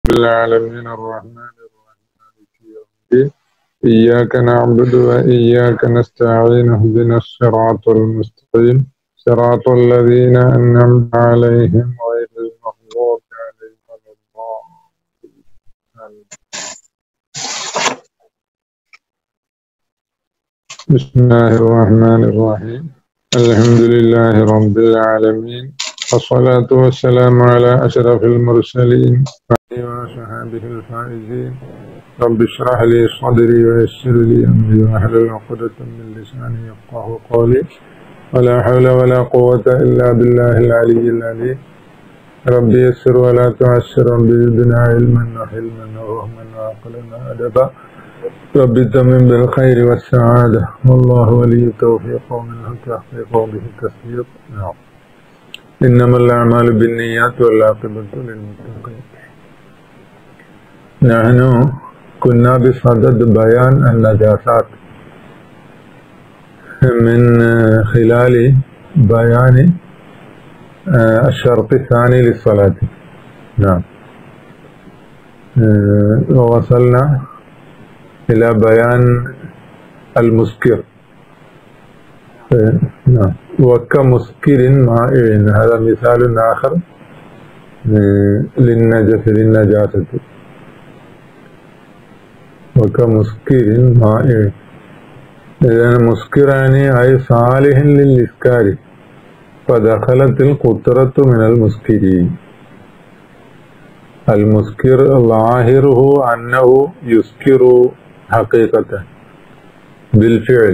العالمين الرحمن الرحيم مالك يوم الدين إياك نعبد وإياك نستعين اهدنا الصراط المستقيم صراط الذين أنعمت عليهم غير المغضوب عليهم ولا الضالين. بسم الله الرحمن الرحيم الحمد لله رب العالمين والصلاة والسلام على أشرف المرسلين وصحابه الفائزين رب اشرح لي صدري ويسر لي أمري واحلل عقدة من لساني يفقهوا قولي ولا حول ولا قوة إلا بالله العلي العليم ربي يسر ولا تعسر بزدنا علما وحلما وفهما وعقلا وأدبا رب تمم بالخير والسعادة والله ولي التوفيق ومنه التحقيق وبه التسليط. إنما الأعمال بالنيات والعاقبة للمتقين. نحن كنا بصدد بيان النجاسات من خلال بيان الشرط الثاني للصلاة. نعم، ووصلنا إلى بيان المسكر. نعم، وكمسكر مائع، هذا مثال آخر للنجاسة. وكمسكر مائع، إذا مسكر يعني أي صالح للإسكار فدخلت القطرة من المسكر. المسكر ظاهره أنه يسكر حقيقة بالفعل،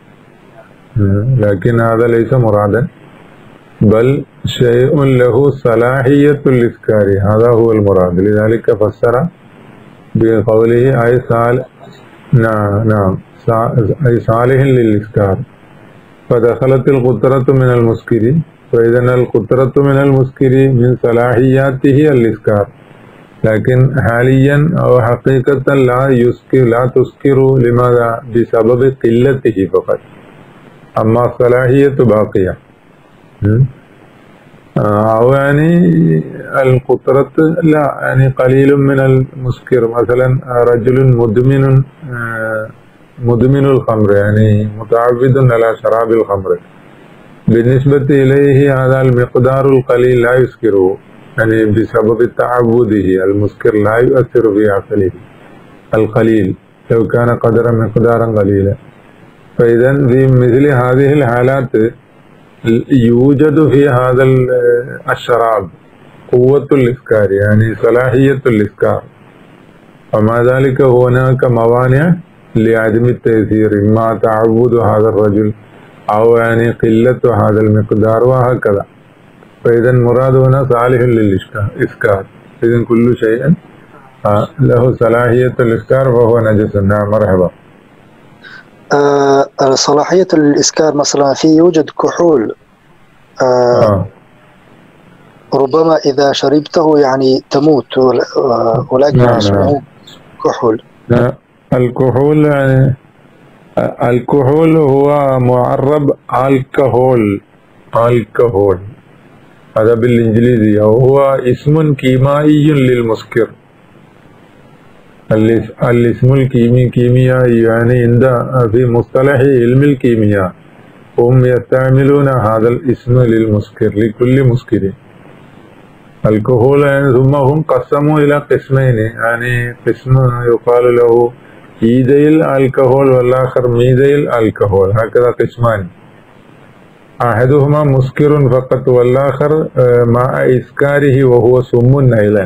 لكن هذا ليس مرادا، بل شيء له صلاحية الإسكار، هذا هو المراد. لذلك فسر بقوله أي صالح، نعم أي صالح للإسكار فدخلت القطرة من المسكر، فإذا القطرة من المسكر من صلاحياته الإسكار، لكن حاليا أو حقيقة لا تسكر. لماذا؟ بسبب قلته فقط، أما الصلاحية باقية. أو يعني القطرة لا، يعني قليل من المسكر، مثلا رجل مدمن الخمر، يعني متعود على شراب الخمر، بالنسبة إليه هذا المقدار القليل لا يسكره، يعني بسبب تعبده. المسكر لا يؤثر في عقله القليل لو كان مقدارا قليلا. فإذا في مثل هذه الحالات يوجد في هذا الشراب قوة الإسكار، يعني صلاحية الإسكار، ومع ذلك هناك موانع لعدم التأثير، إما تعود هذا الرجل أو يعني قلة هذا المقدار وهكذا. فإذا المراد هنا صالح للإسكار. إذا كل شيء له صلاحية الإسكار فهو نجس. نعم، مرحبا. صلاحية الإسكار مثلا يوجد كحول، ربما إذا شربته يعني تموت، ولكن اسمه كحول. الكحول يعني الكحول هو معرب الكحول، هذا بالإنجليزي، وهو اسم كيميائي للمسكر. الاسم الكيميائي يعني عند في مصطلح علم الكيمياء هم يستعملون هذا الاسم للمسكر، لكل مسكر. الكحول يعني ثم هم قسموا إلى قسمين، يعني قسم يقال له إيديل الكحول والآخر ميديل الكحول، هكذا قسمان، أحدهما مسكر فقط والآخر مع إسكاره وهو سم أيضا.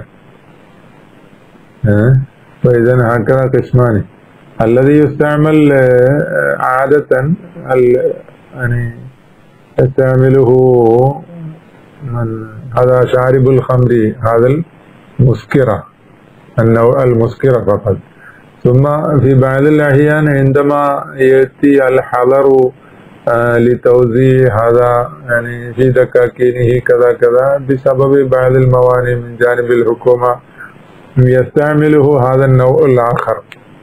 فإذا هكذا قسمان. الذي يستعمل عادة يعني يستعمله من هذا شارب الخمر، هذا المسكرة، النوع المسكرة فقط. ثم في بعض الأحيان عندما يأتي الحظر لتوزيع هذا يعني في دكاكينه كذا كذا بسبب بعض الموانع من جانب الحكومة، يستعمله هذا النوع الآخر،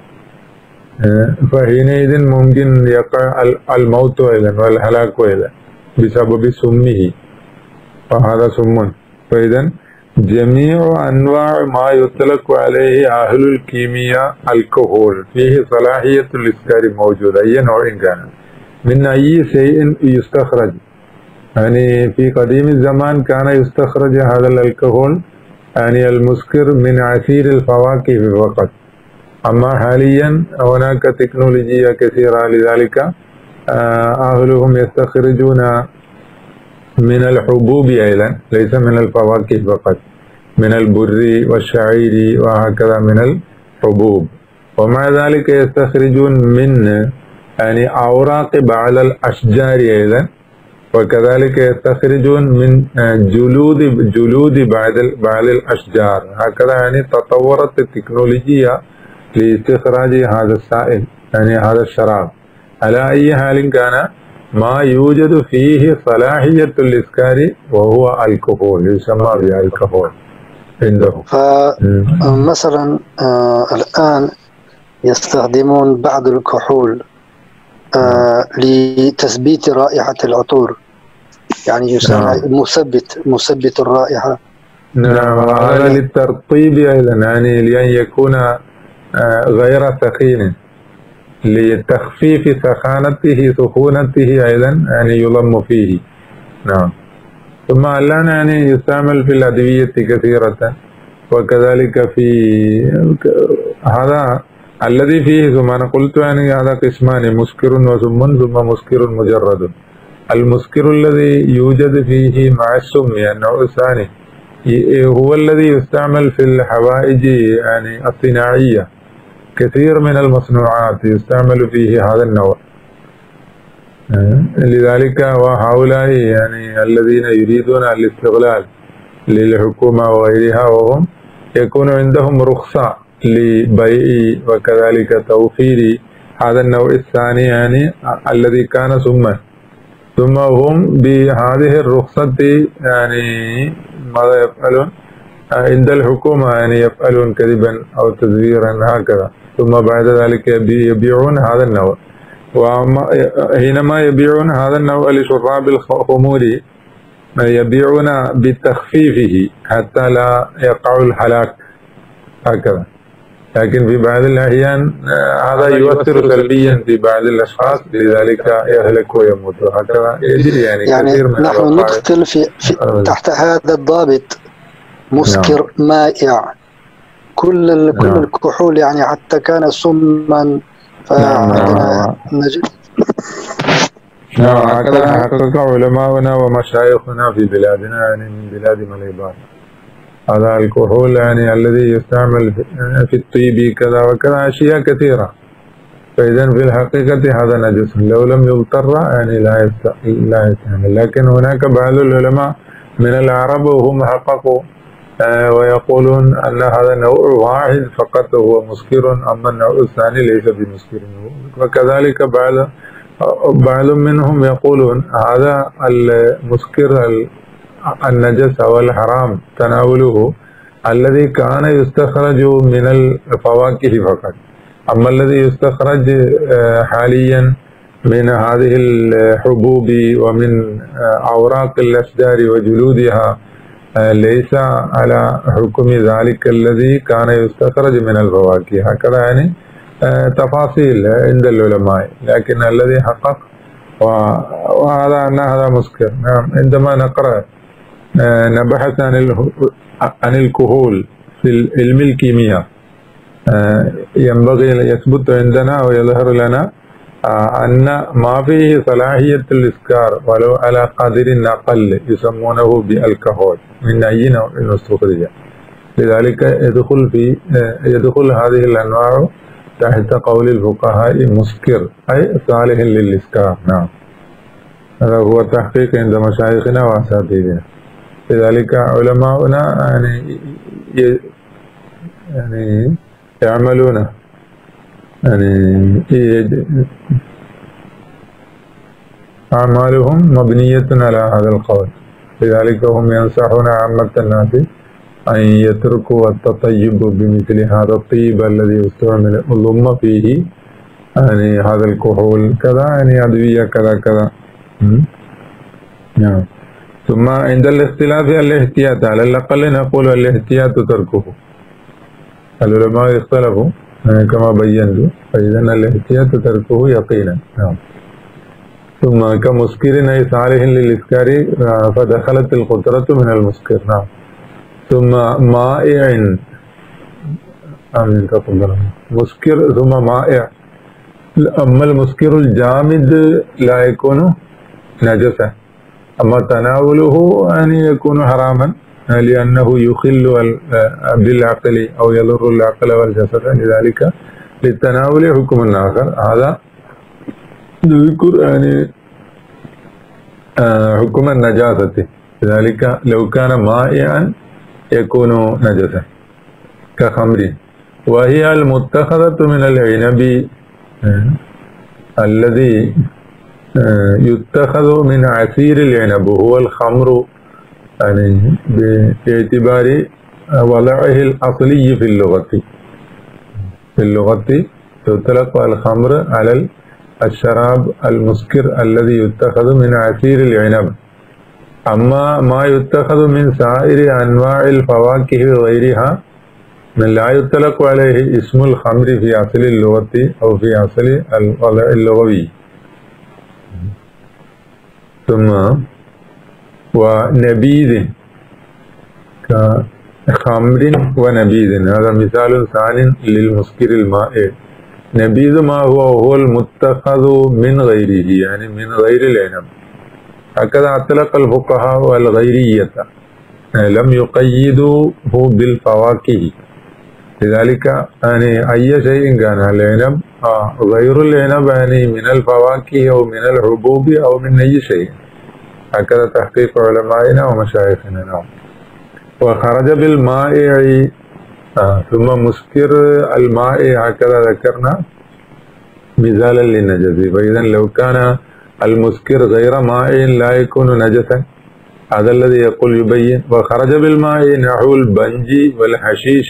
فحينئذ ممكن يقع الموت أيضا والهلاك أيضا بسبب سمه، فهذا سم. فإذا جميع أنواع ما يطلق عليه أهل الكيمياء الكحول فيه صلاحية الإسكار موجودة أي نوع كان من أي شيء يستخرج. يعني في قديم الزمان كان يستخرج هذا الكحول يعني المسكر من عصير الفواكه فقط، أما حاليا هناك تكنولوجيا كثيرة، لذلك أهلهم يستخرجون من الحبوب أيضا ليس من الفواكه فقط، من البر والشعير وهكذا من الحبوب، ومع ذلك يستخرجون من يعني أوراق بعض الأشجار أيضا، وكذلك يستخرجون من جلود بعض الأشجار، هكذا يعني تطورت التكنولوجيا لاستخراج هذا السائل يعني هذا الشراب. على أي حال كان ما يوجد فيه صلاحية الإسكار وهو الكحول يسمى بالكحول عنده. فمثلا الآن يستخدمون بعض الكحول لتثبيت رائحة العطور، يعني يسمى مثبت الرائحة. نعم، هذا للترطيب أيضا، يعني لأن يكون غير ثقيل، لتخفيف سخونته أيضا يعني يضم فيه. نعم. ثم الآن يعني يستعمل في الأدوية كثيرة، وكذلك في هذا الذي فيه ثم أنا قلت يعني هذا قسمان، مسكر وسم ثم مسكر مجرد. المسكر الذي يوجد فيه مع السم يعني النوع الثاني هو الذي يستعمل في الحوائج يعني الصناعية، كثير من المصنوعات يستعمل فيه هذا النوع. لذلك وهؤلاء يعني الذين يريدون الاستغلال للحكومة وغيرها وهم يكون عندهم رخصة لبيع وكذلك توفير هذا النوع الثاني يعني الذي كان سما، ثم هم بهذه الرخصة يعني ماذا يفعلون عند الحكومة، يعني يفعلون كذبا أو تزويرا هكذا، ثم بعد ذلك يبيعون هذا النوع. وحينما يبيعون هذا النوع لشراب الخمور يبيعون بتخفيفه حتى لا يقع الهلاك هكذا، لكن في بعض الأحيان هذا يؤثر سلبيا في بعض الأشخاص، لذلك يهلك ويموت هكذا يجري يعني كثير من نحن ندخل في تحت هذا الضابط مسكر مائع، كل الكحول يعني حتى كان سما، فعندنا نجد. نعم، هكذا حقق علماؤنا ومشايخنا في بلادنا يعني من بلاد مليبار. هذا الكحول يعني الذي يستعمل في الطيب كذا وكذا أشياء كثيرة، فإذا في الحقيقة هذا نجس لو لم يضطر يعني لا يستعمل. لكن هناك بعض العلماء من العرب وهم حققوا ويقولون أن هذا نوع واحد فقط هو مسكر، أما النوع الثاني ليس بمسكر. وكذلك بعض منهم يقولون هذا المسكر النجس أو الحرام تناوله الذي كان يستخرج من الفواكه فقط، أما الذي يستخرج حاليا من هذه الحبوب ومن أوراق الأشجار وجلودها ليس على حكم ذلك الذي كان يستخرج من الفواكه، هكذا يعني تفاصيل عند العلماء، لكن الذي حقق وهذا أن هذا مسكر. نعم، عندما نقرأ نبحث عن الكحول في علم الكيمياء ينبغي يثبت عندنا ويظهر لنا أن ما فيه صلاحية الإسكار ولو على قدر أقل يسمونه بالكحول من أي نوع استخرج، لذلك يدخل هذه الأنواع تحت قول الفقهاء مسكر أي صالح للإسكار. نعم، هذا هو التحقيق عند مشايخنا وأساتذتنا، لذلك علماؤنا يعني يعملون يعني أعمالهم مبنية على هذا القول، لذلك هم ينصحون عامة الناس أن يتركوا التطيب بمثل هذا الطيب الذي يستعمل ضم فيه يعني هذا الكحول كذا يعني أدوية كذا كذا. نعم. ثم عند الاختلاف الاحتياط على الأقل نقول الاحتياط تركه. العلماء اختلفوا كما بينت، فإذا الاحتياط تركه يقينا. نعم. ثم كمسكر أي صالح للإسكار فدخلت القطرة من المسكر. نعم. ثم مائع، آمين تفضل. مسكر ثم مائع. أما المسكر الجامد لا يكون نجسا، أما تناوله يعني يكون حراما لأنه يخل بالعقل أو يضر العقل والجسد، لذلك للتناول حكم آخر. هذا نذكر يعني حكم النجاسة، لذلك لو كان مائعا يكون نجسا كخمر. وهي المتخذة من العنب الذي يتخذ من عصير العنب هو الخمر، يعني باعتبار وضعه الأصلي في اللغة. في اللغة يطلق الخمر على الشراب المسكر الذي يتخذ من عصير العنب. أما ما يتخذ من سائر أنواع الفواكه وغيرها من لا يطلق عليه اسم الخمر في أصل اللغة أو في أصل الوضع اللغوي. ثم ونبيذ كخمر ونبيذ، هذا مثال ثاني للمسكر المائع. نبيذ ما هو المتخذ من غيره، يعني من غير العنب. هكذا أطلق الفقهاء الغيرية، لم يقيدوه بالفواكه، لذلك يعني أي شيء كان العنب غير العنب يعني من الفواكه أو من الحبوب أو من أي شيء، هكذا تحقيق علمائنا ومشايخنا. نعم. وخرج بالمائع ثم مسكر المائع، هكذا ذكرنا مثالا للنجس. فإذا لو كان المسكر غير مائع لا يكون نجسا، هذا الذي يقول يبين. وخرج بالمائع نحو البنج والحشيش.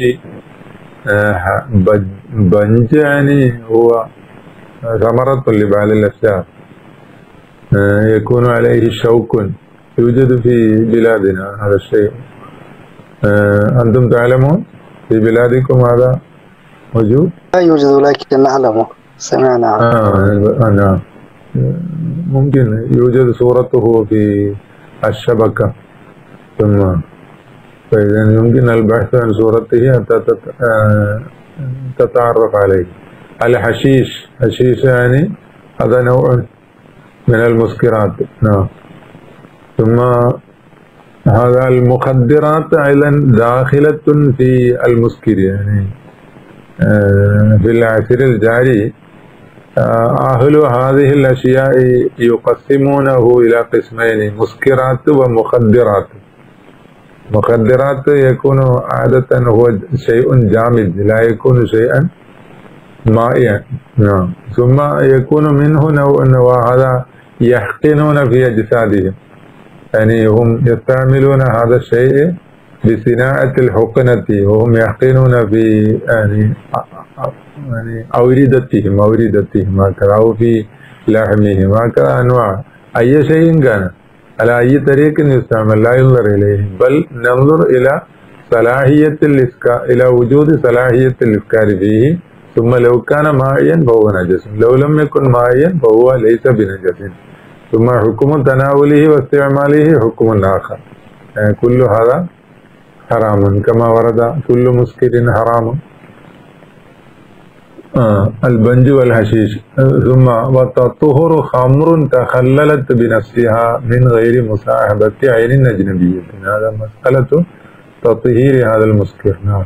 بنج يعني هو ثمرة لبعض الأشجار يكون عليه شوك، يوجد في بلادنا هذا الشيء. أنتم تعلمون في بلادكم هذا موجود؟ لا يوجد لكن نعلمه، سمعنا عنه. نعم، ممكن يوجد صورته في الشبكة، ثم فإذا يمكن البحث عن صورته حتى تتعرف عليه. الحشيش، حشيش يعني هذا نوع من المسكرات. نعم. ثم هذا المخدرات أيضا داخلة في المسكر، يعني في العصر الجاري أهل هذه الأشياء يقسمونه إلى قسمين: مسكرات ومخدرات. مخدرات يكون عادة هو شيء جامد، لا يكون شيئا مائعا. نعم. ثم يكون منه نوع هذا يحقنون في أجسادهم، يعني هم يستعملون هذا الشيء بصناعة الحقنة، وهم يحقنون في يعني أوردتهم هكذا، أو في لحمهم هكذا. أنواع أي شيء كان على أي طريق يستعمل لا ينظر إليه، بل ننظر إلى صلاحية الإسكار، إلى وجود صلاحية الإسكار فيه. ثم لو كان مائعا فهو نجس، لو لم يكن مائعا فهو ليس بنجس. ثم حكم تناوله واستعماله حكم آخر. كل هذا حرام كما ورد كل مسكر حرام. البنج والحشيش. ثم وتطهر خمر تخللت بنفسها من غير مصاحبة عين أجنبية، هذا مسألة تطهير هذا المسكر. نعم.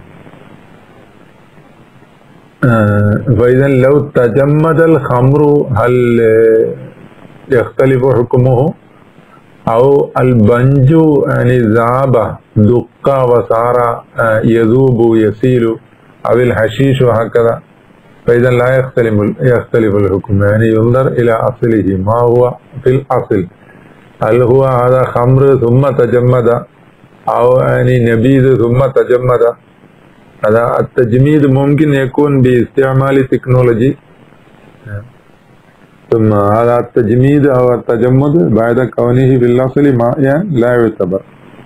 فإذا لو تجمد الخمر هل يختلف حكمه؟ أو البنج يعني ذاب دق وصار يذوب يسيل، أو الحشيش وهكذا، فإذا لا يختلف الحكم، يعني ينظر إلى أصله ما هو في الأصل، هل هو هذا خمر ثم تجمد أو يعني نبيذ ثم تجمد. هذا التجميد ممكن يكون باستعمال تكنولوجي، ثم هذا التجميد أو التجمد بعد كونه بالأصل مائعا لا يعتبر.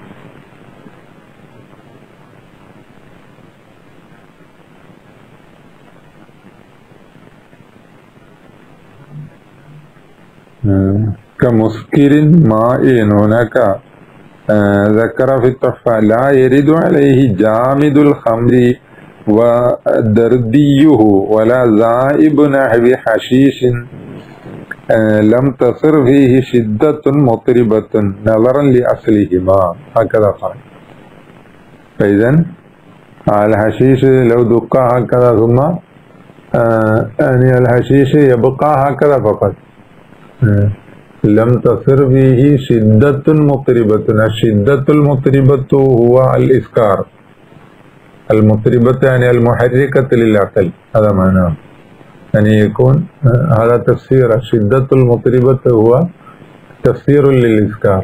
كمسكر مائع هناك ذكر في التحفة لا يرد عليه جامد الخمر ودرديه ولا ذائب نحو حشيش لم تصر فيه شدة مطربة نظرا لأصلهما، هكذا قال. فإذا الحشيش لو دق هكذا ثم يعني الحشيش يبقى هكذا فقط، لم تصر فيه شدة مطربة. الشدة المطربة هو الإسكار، المطربة يعني المحركة للعقل، هذا معناه. يعني يكون هذا تفسير الشدة المطربة هو تفسير للإسكار.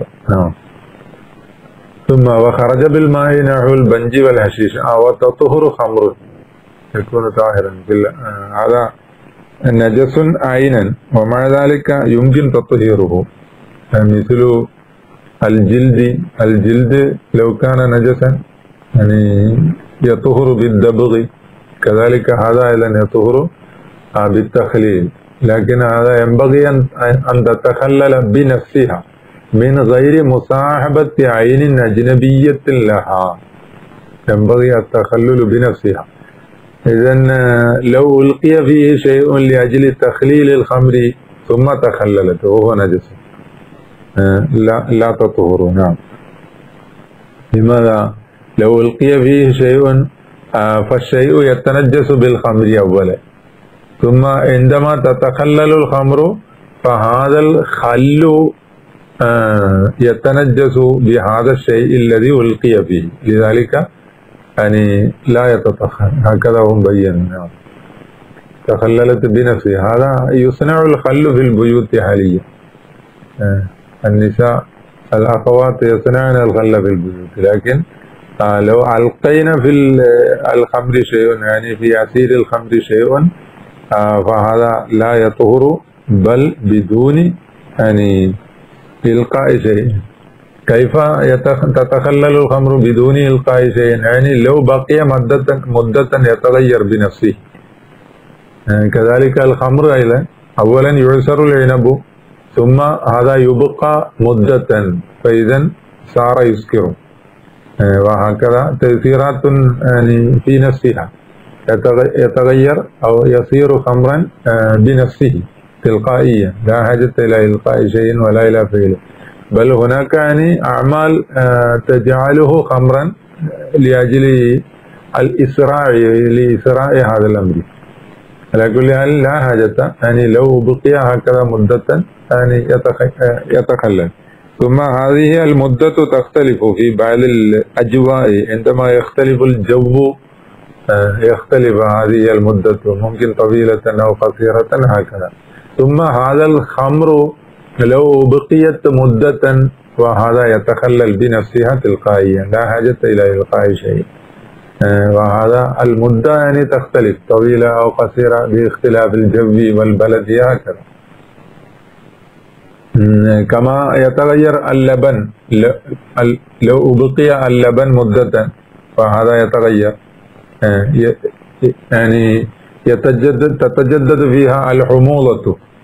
ثم وخرج بالماء نحو البنج والحشيش وتطهر خمر، يكون طاهرا. هذا نجس عينا ومع ذلك يمكن تطهيره، مثل الجلد لو كان نجسا يعني يطهر بالدبغ، كذلك هذا أيضا يطهر بالتخليل، لكن هذا ينبغي أن تتخلل بنفسها من غير مصاحبة عين أجنبية لها، ينبغي التخلل بنفسها. إذن لو ألقي فيه شيء لأجل تخليل الخمر ثم تخللت وهو نجس لا تطهر. نعم. لماذا؟ لو ألقي فيه شيء فالشيء يتنجس بالخمر أولا، ثم عندما تتخلل الخمر فهذا الخل يتنجس بهذا الشيء الذي ألقي فيه، لذلك يعني لا يتطهر، هكذا هم بيّنوا. تخللت بنفسها. هذا يصنع الخل في البيوت حاليا، النساء الأخوات يصنعن الخل في البيوت، لكن لو ألقينا في الخمر شيء، يعني في عصير الخمر شيء، فهذا لا يطهر بل بدون يعني إلقاء شيء. كيف تتخلل الخمر بدون إلقاء شيء؟ يعني لو بقي مدة يتغير بنفسه. كذلك الخمر أيضا أولا يعصر العنب ثم هذا يبقى مدة فإذا صار يسكر، وهكذا تأثيرات يعني في نفسها يتغير أو يصير خمرا بنفسه تلقائيا، لا حاجة إلى إلقاء شيء ولا إلى فعله، بل هناك يعني أعمال تجعله خمرا لأجل لإسراء هذا الأمر. على كل حال لا حاجة، يعني لو بقي هكذا مدة يعني يتخلل. ثم هذه المدة تختلف في بعض الأجواء، عندما يختلف الجو يختلف هذه المدة، ممكن طويلة أو قصيرة هكذا. ثم هذا الخمر لو بقيت مدة وهذا يتخلل بنفسها تلقائيا، لا حاجة إلى إلقاء شيء، وهذا المدة يعني تختلف طويلة أو قصيرة باختلاف الجو والبلد هكذا. كما يتغير اللبن، لو بقي اللبن مدة فهذا يتغير، يعني تتجدد فيها الحموضة.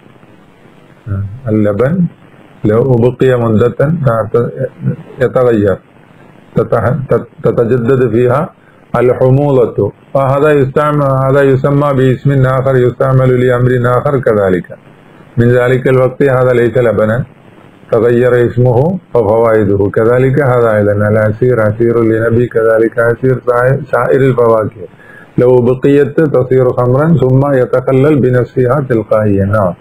اللبن لو بقي مدة يتغير، تتجدد فيها الحموضة، فهذا يسمى باسم آخر، يستعمل لأمر آخر كذلك. من ذلك الوقت هذا ليس لبنا، تغير اسمه وفوائده. كذلك هذا أيضا العصير عصير لنبي، كذلك عصير سائر الفواكه لو بقيت تصير خمرا ثم يتخلل بنفسها تلقائيا. نعم.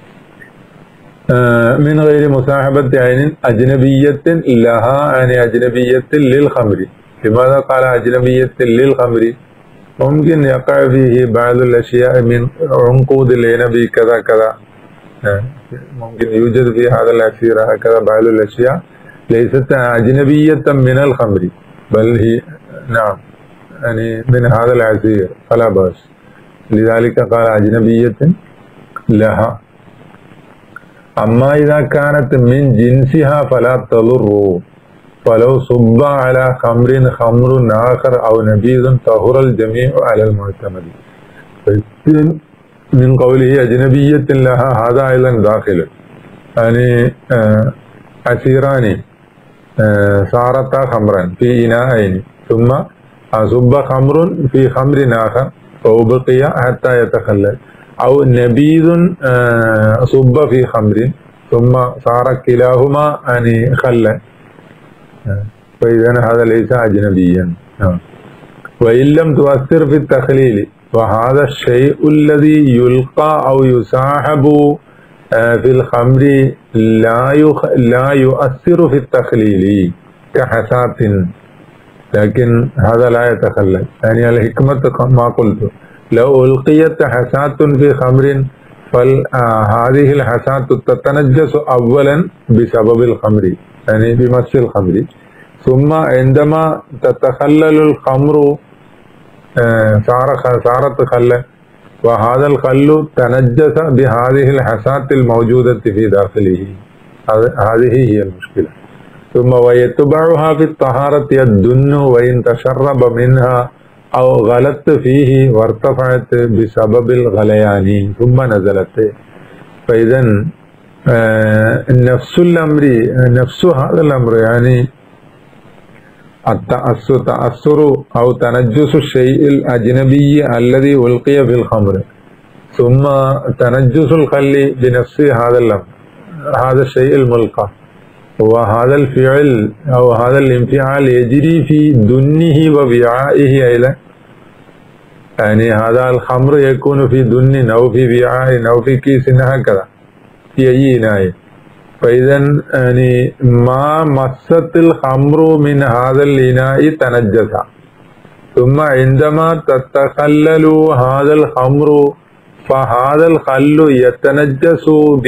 من غير مصاحبة عين أجنبية لها، يعني أجنبية للخمر. لماذا قال أجنبية للخمر؟ ممكن يقع فيه بعض الأشياء من عنقود العنب كذا كذا، ممكن يوجد في هذا العصير هكذا بعض الأشياء ليست أجنبية من الخمر، بل هي نعم يعني من هذا العصير فلا بأس، لذلك قال أجنبية لها. أما إذا كانت من جنسها فلا تضر فلو صب على خمر آخر أو نبيذ طهر الجميع على المعتمد. من قوله أجنبية لها هذا أيضا داخل، يعني أسيران صارتا خمرا في إناءين ثم صب خمر في خمر آخر فأبقي حتى يتخلل، أو نبيذ صب في خمر ثم صار كلاهما يعني خلا، فإذا هذا ليس أجنبيا. وإن لم تؤثر في التخليل، وهذا الشيء الذي يلقى أو يساحب في الخمر لا يؤثر في التخليل كحسات، لكن هذا لا يتخلل. يعني الحكمة ما قلت، لو ألقيت حسات في خمر فهذه الحسات تتنجس أولا بسبب الخمر، يعني بمس الخمر، ثم عندما تتخلل الخمر صارت خلا، وهذا الخل تنجس بهذه الحسات الموجودة في داخله. هذه هي المشكلة. ثم ويتبعها في الطهارة الدن وإن تشرب منها أو غلت فيه وارتفعت بسبب الغليان ثم نزلت. فإذا نفس هذا الأمر، يعني التأثر أو تنجس الشيء الأجنبي الذي ألقي في الخمر، ثم تنجس الخل بنفس هذا الأمر، هذا الشيء الملقى، وهذا الفعل أو هذا الانفعال يجري في دنه ووعائه أيضا. يعني هذا الخمر يكون في دن أو في وعاء أو في كيس هكذا في أي إناء. فإذا يعني ما مست الخمر من هذا الإناء تنجس، ثم عندما تتخلل هذا الخمر فهذا الخل يتنجس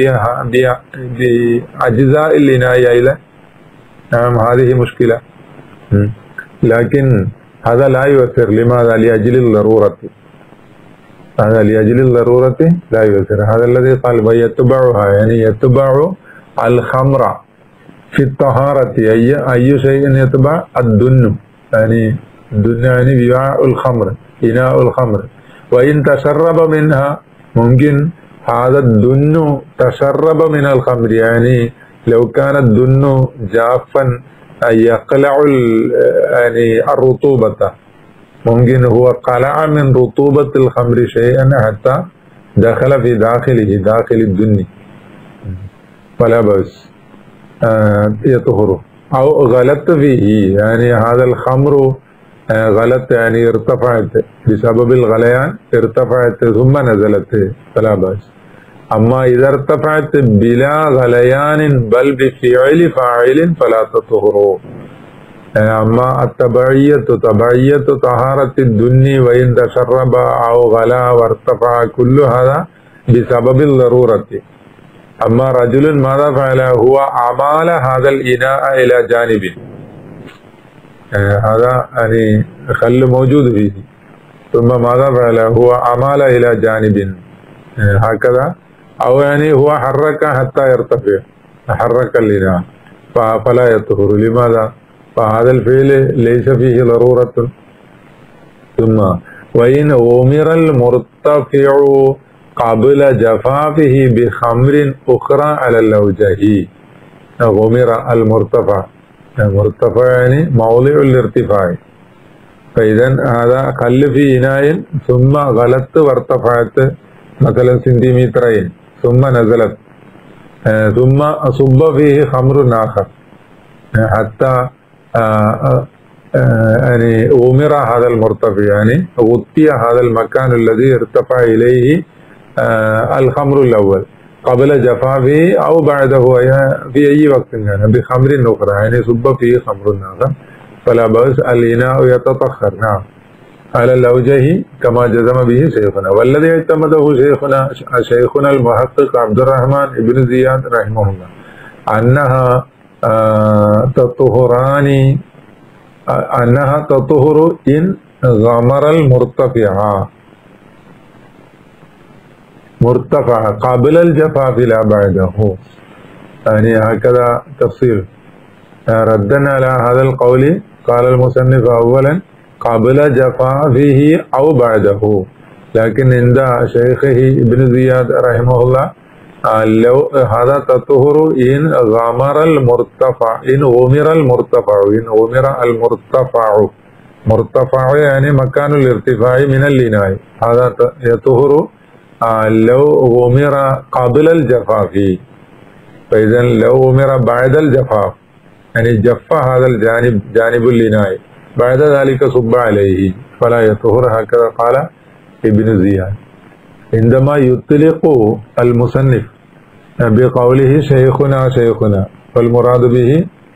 بأجزاء الإناء أيضا. نعم، هذه مشكلة، لكن هذا لا يؤثر. لماذا؟ لأجل الضرورة. هذا لأجل الضرورة لا يؤثر. هذا الذي قال ويتبعها، يعني يتبع الخمر في الطهارة. أي شيء يتبع الدن، يعني الدن يعني وعاء الخمر، إناء الخمر. وإن تشرب منها، ممكن هذا الدن تشرب من الخمر، يعني لو كان الدن جافا يقلع يعني الرطوبة، ممكن هو قلع من رطوبة الخمر شيئا حتى دخل في داخل الدن، فلا بأس يطهر. أو غلط فيه، يعني هذا الخمر غلط، يعني ارتفعت بسبب الغليان، ارتفعت ثم نزلت، فلا بأس. أما إذا ارتفعت بلا غليان بل بفعل فاعل فلا تطهر. أما التبعية طهارة الدن وإن تشرب أو غلا وارتفع، كل هذا بسبب الضرورة. أما رجل ماذا فعل؟ هو أمال هذا الإناء إلى جانب، هذا يعني خل موجود فيه، ثم ماذا فعل؟ هو أمال إلى جانب هكذا، أو يعني هو حرك حتى يرتفع، حرك الإناء، فلا يطهر. لماذا؟ فهذا الفعل ليس فيه ضرورة. ثم وإن أمر المرتفع قبل جفافه بخمر أخرى على الأوجه. أمر المرتفع يعني موضع الارتفاع، فإذا هذا خل في إناء ثم غلت وارتفعت مثلا سنتيمترين ثم نزلت، ثم صب فيه خمر آخر حتى يعني أمر هذا المرتفع، يعني غطي هذا المكان الذي ارتفع إليه الخمر الأول قبل جفافه أو بعده في أي وقت كان بخمر أخرى، يعني صب فيه خمر آخر، فلا بأس. الإناء يتطهر. نعم، على الأوجه كما جزم به شيخنا، والذي اعتمده شيخنا المحقق عبد الرحمن بن زياد رحمه الله أنها تطهر إن غمر مرتفع قبل الجفاف لا بعده. يعني هكذا تفصيل. ردا على هذا القول قال المصنف أولا قبل جفافه أو بعده، لكن عند شيخه ابن زياد رحمه الله لو هذا تطهر إن غمر المرتفع، إن غمر المرتفع، إن غمر المرتفع، مرتفع يعني مكان الارتفاع من الليناء، هذا يطهر لو غمر قبل الجفاف. فإذا لو غمر بعد الجفاف يعني جف هذا الجانب جانب الليناء بعد ذلك صب عليه فلا يطهر، هكذا قال ابن زياد. عندما يطلق المصنف بقوله شيخنا شيخنا فالمراد به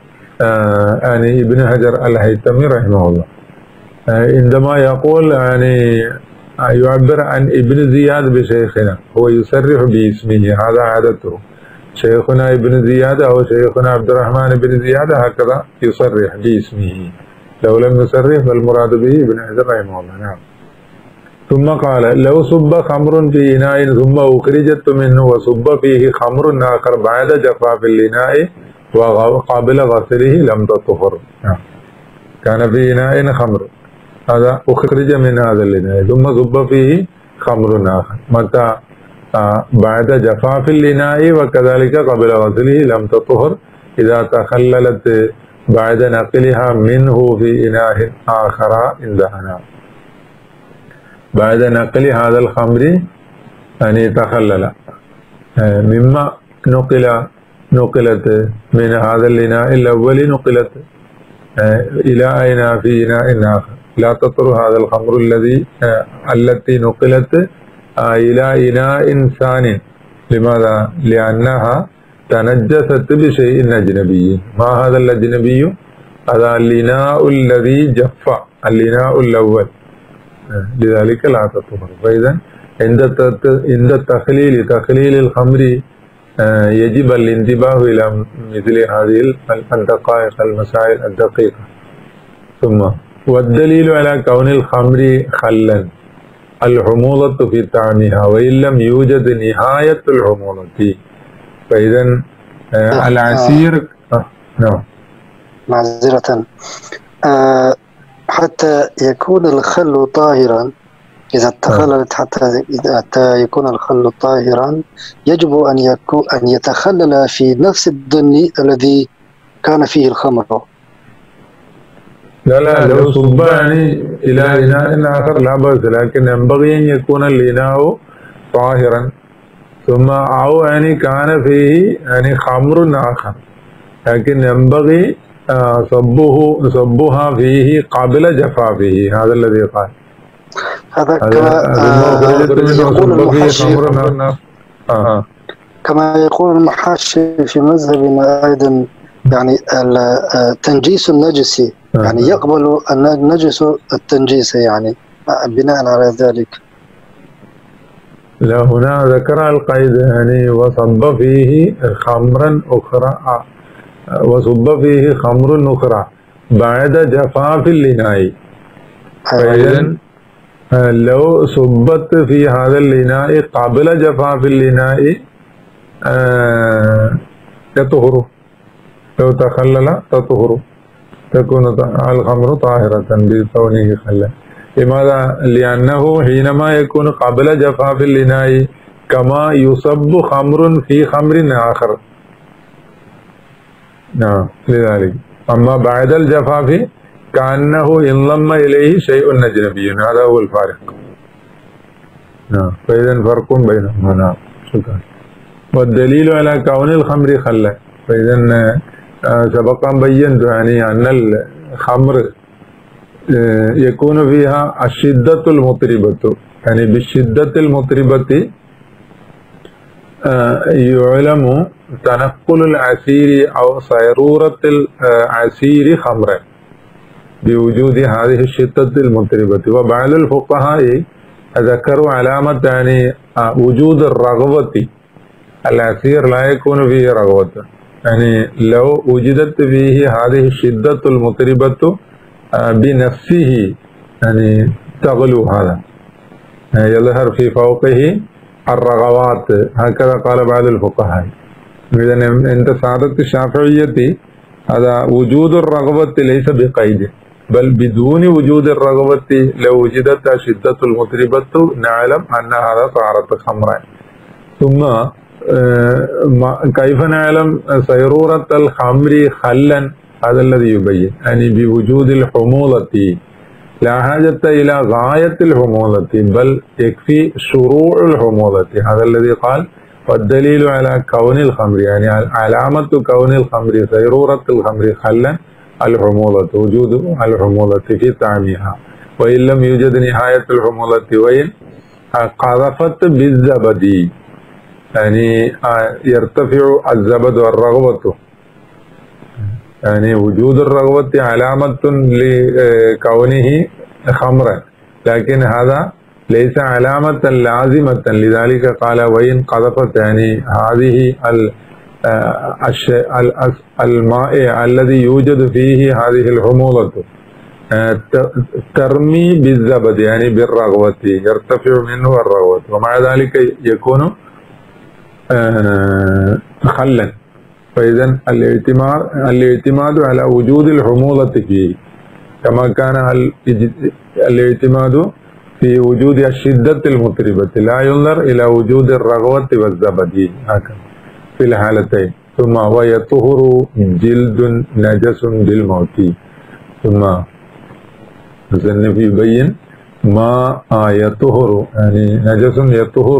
يعني ابن حجر الهيثمي رحمه الله. عندما يقول يعني يعبر عن ابن زياد بشيخنا هو يصرح باسمه، هذا عادته، شيخنا ابن زياد أو شيخنا عبد الرحمن بن زياد هكذا يصرح باسمه، لو لم يصرح فالمراد به ابن حجر رحمه الله. نعم. ثم قال لو صب خمر في إناء ثم أخرجت منه وصب فيه خمر آخر بعد جفاف الإناء وقابل غسله لم تطهر. كان في إناء خمر، هذا أخرج من هذا الإناء ثم صب فيه خمر آخر، متى بعد جفاف الإناء وكذلك قبل غسله لم تطهر إذا تخللت بعد نقلها منه في إناء آخر عندنا. بعد نقل هذا الخمر يعني تخلل مما نقلت من هذا الإناء الأول نقلت إلى إناء في إناء آخر، لا تطهر هذا الخمر التي نقلت إلى إناء ثاني. لماذا؟ لأنها تنجست بشيء أجنبي. ما هذا الأجنبي؟ هذا الإناء الذي جف، الإناء الأول، لذلك لا تطهر. فإذا عند تخليل الخمر يجب الانتباه إلى مثل هذه الدقائق، المسائل الدقيقة. ثم والدليل على كون الخمر خلا الحموضة في طعمها وإن لم يوجد نهاية الحموضة. فإذا العسير نعم معذرة، حتى يكون الخل طاهرا، إذا تخللت حتى يكون الخل طاهرا يجب أن يتخلل في نفس الضن الذي كان فيه الخمر. لا لو صب يعني إلى إناء آخر لا بأس، لكن ينبغي أن يكون الإناء طاهرا ثم أو يعني كان فيه يعني خمر آخر، لكن ينبغي صبها فيه قبل جفافه، هذا الذي قال. هذا كما يقول المحاشي في مذهبنا أيضا، يعني تنجيس النجس، يعني يقبل النجس التنجيس، يعني بناء على ذلك. لا هنا ذكر القيد يعني وصب فيه خمرا أخرى، وصب فيه خمر أخرى بعد جفاف الإناء. فإذا لو صبت في هذا الإناء قبل جفاف الإناء تطهر، لو تخلل تطهر، تكون الخمر طاهرة بكونه خلا. لماذا؟ لأنه حينما يكون قبل جفاف الإناء كما يصب خمر في خمر آخر. نعم لذلك. أما بعد الجفاف كأنه انضم إليه شيء أجنبي، هذا هو الفارق. نعم. فإذا فرق بينهما. نعم. شكرا. والدليل على كون الخمر خلا، فإذا سبق أن بينت يعني أن الخمر يكون فيها الشدة المطربة، يعني بالشدة المطربة يعلم تنقل العسير أو صيرورة العسير خمرا بوجود هذه الشدة المطربة. وبعض الفقهاء ذكروا علامة يعني وجود الرغبة، العسير لا يكون فيه رغبة، يعني لو وجدت فيه هذه الشدة المطربة بنفسه يعني تغلو، هذا يظهر في فوقه الرغوات، هكذا قال بعض الفقهاء. إذن عند سادة الشافعية هذا وجود الرغبة ليس بقيد، بل بدون وجود الرغبة لو وجدت شدة المطربة نعلم أن هذا صارت خمرا. ثم كيف نعلم صيرورة الخمر خلا؟ هذا الذي يبين يعني بوجود الحموضة، لا حاجة إلى غاية الحموضة بل يكفي شروع الحموضة. هذا الذي قال والدليل على كون الخمر، يعني علامة كون الخمر صيرورة الخمر خلا الحموضة، وجود الحموضة في طعمها، وإن لم يوجد نهاية الحموضة وإن قذفت بالزبد، يعني يرتفع الزبد والرغبة، يعني وجود الرغبة علامة لكونه خمرا، لكن هذا ليس علامة لازمة. لذلك قال وإن قذفت، يعني هذه الماء الذي يوجد فيه هذه الحموضة ترمي بالزبد، يعني بالرغوة، يرتفع منه الرغوة، ومع ذلك يكون خلا. فإذا الاعتماد على وجود الحموضة فيه كما كان الاعتماد في وجود الشدة المطربة، لا ينظر إلى وجود الرغوة والزبد هكذا في الحالتين. ثم ويطهر جلد نجس بالموت. ثم المصنف يبين ما يطهر، يعني نجس يطهر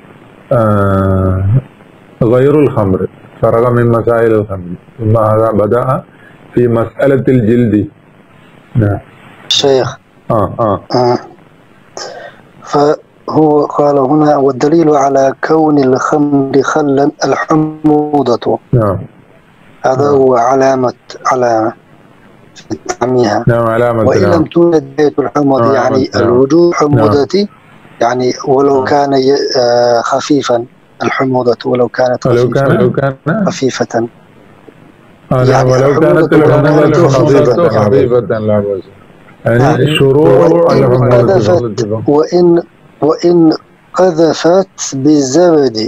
غير الخمر، فرغ من مسائل الخمر. ثم هذا بدأ في مسألة الجلد. نعم شيخ. فهو قال هنا والدليل على كون الخمر خلا الحموضة. نعم هذا هو علامة في طعمها. نعم علامة. وإن لم توجد بيت الحموضة يعني الوجود حموضة، يعني ولو كان خفيفا الحموضة، ولو كانت خفيفة يعني ولو كانت الحموضة خفيفة لا بأس، يعني شروع الحموضة. وإن قذفت بالزبد،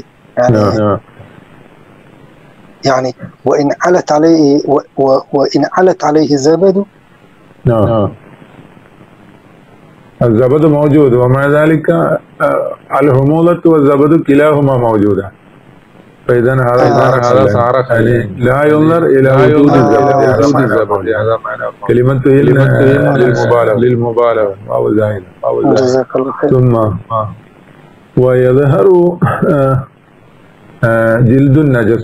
يعني وإن علت عليه وإن علت عليه الزبد. الزبد موجود، ومع ذلك الحموضة والزبد كلاهما موجودة، فإذا هذا صار يعني لا ينظر إلى وجود الزبد. هذا معنى كلمة للمبالغة أو زائدة. ثم ويظهر جلد نجس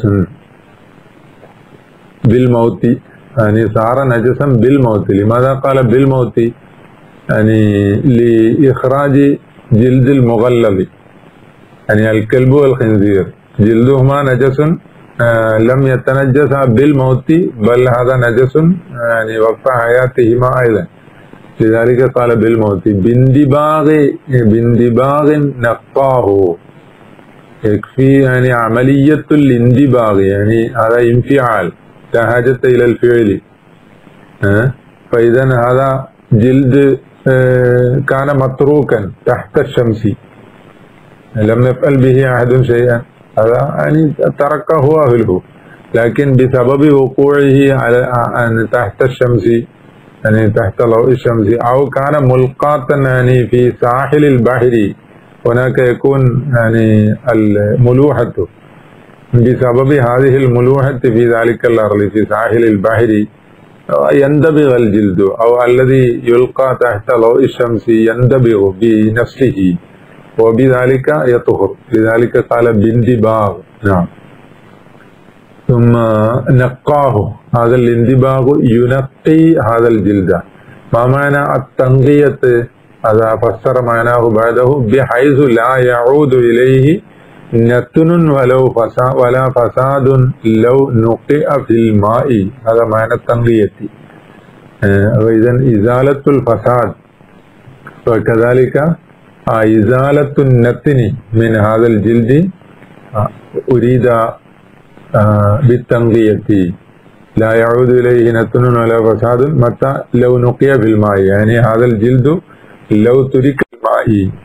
بالموت، يعني صار نجسا بالموت. لماذا قال بالموت؟ يعني لإخراج جلد المغلظ، يعني الكلب والخنزير جلدهما نجس لم يتنجس بالموت، بل هذا نجس يعني وقت حياتهما أيضا، لذلك قال بالموت. باندباغ نقاه، يكفي يعني عملية الاندباغ، يعني هذا انفعال لا حاجة إلى الفعل. فإذا هذا جلد كان متروكا تحت الشمس، لم يفعل به أحد شيئا، هذا يعني تركه أهله، لكن بسبب وقوعه على تحت الشمس، يعني تحت ضوء الشمس، أو كان ملقاة يعني في ساحل البحر، هناك يكون يعني الملوحة، بسبب هذه الملوحة في ذلك الأرض في ساحل البحر يندبغ الجلد، أو الذي يلقى تحت ضوء الشمس يندبغ بنفسه، وبذلك يطهر، لذلك قال باندباغ. نعم. ثم نقاه، هذا الاندباغ ينقي هذا الجلد. ما معنى التنقية؟ هذا فسر معناه بعده بحيث لا يعود إليه نتن ولا فساد لو نقئ في الماء، هذا معنى التنقية. وإذا إزالة الفساد، وكذلك إزالة النتن من هذا الجلد أريد بالتنقية، لا يعود إليه نتن ولا فساد متى لو نقي في الماء، يعني هذا الجلد لو ترك الماء